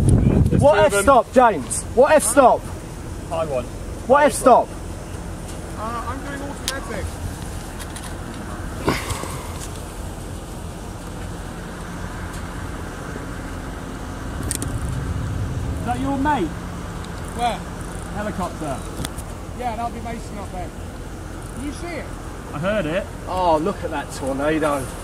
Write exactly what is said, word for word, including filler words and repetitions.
There's what F stop, James? What F stop? I want. What F stop? Uh, I'm doing automatic. Is that your mate? Where? Helicopter. Yeah, that'll be Mason up there. Can you see it? I heard it. Oh, look at that tornado.